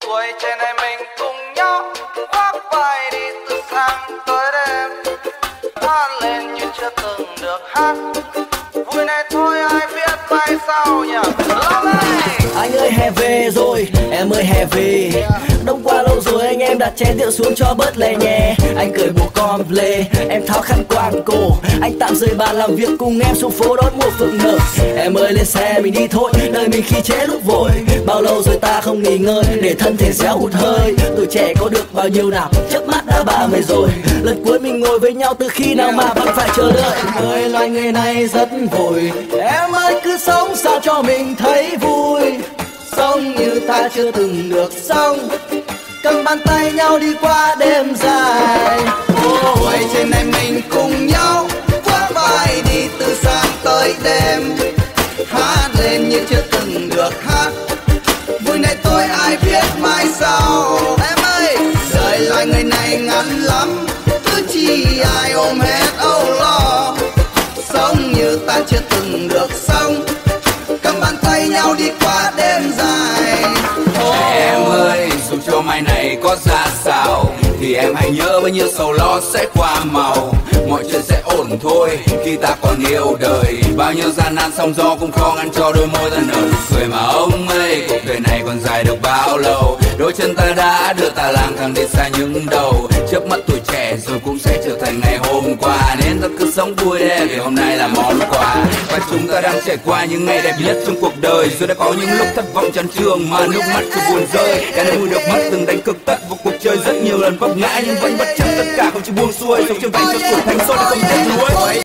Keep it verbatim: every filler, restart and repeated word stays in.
tuổi trẻ này mình cùng nhau khoác vai đi từ sáng tới đêm, hát lên như chưa từng được hát. Vui này thôi ai biết mai sau nhỉ. Anh ơi hè về rồi, em ơi hè về. Đông qua lâu rồi anh em đặt chén rượu xuống cho bớt lè nhẹ. Anh cởi bộ comple, em tháo khăn quàng cổ. Anh tạm rời bàn làm việc cùng em xuống phố đón mùa phượng nở. Em ơi lên xe mình đi thôi, đời mình khi chế lúc vội. Bao lâu rồi ta không nghỉ ngơi, để thân thể réo hụt hơi. Tuổi trẻ có được bao nhiêu nào, chớp mắt đã ba mươi rồi. Lần cuối mình ngồi với nhau từ khi nào mà vẫn phải chờ đợi. Em ơi loài người này rất vội, em ơi cứ sống sao cho mình thấy vui. Sống như ta chưa từng được sống, cầm bàn tay nhau đi qua đêm dài. Tuổi trên này mình cùng nhau khoác vai đi từ sáng tới đêm, hát lên như chưa từng được hát. Vui này tôi ai biết mai sau. Em ơi đời loài người này ngắn lắm, cứ chi ai ôm hết âu lo. Sống như ta chưa từng được sống, cầm bàn tay nhau đi qua đêm dài. Oh. Em ơi dù cho mai này có ra sao thì em hãy nhớ bao nhiêu sầu lo sẽ qua màu. Mọi chuyện sẽ ổn thôi khi ta còn yêu đời. Bao nhiêu gian nan sóng gió cũng khó ngăn cho đôi môi ta nở nụ cười. Mà ông ơi cuộc đời này còn dài được bao lâu, đôi chân ta đã đưa ta lang thang đi xa những đầu. Chớp mắt tuổi trẻ rồi cũng sẽ trở thành ngày hôm qua, nên ta cứ sống vui đi vì hôm nay là món quà. Và chúng ta đang trải qua những ngày đẹp nhất trong cuộc đời, rồi đã có những lúc thất vọng chán chường mà nước mắt cứ buồn rơi. Cả đời được mất từng đánh cực tận vào cuộc chơi, rất nhiều lần vấp ngã nhưng vẫn bất chấp tất cả không chịu buông xuôi, sống trên vành cho cuộc thánh son không tiếc nuối.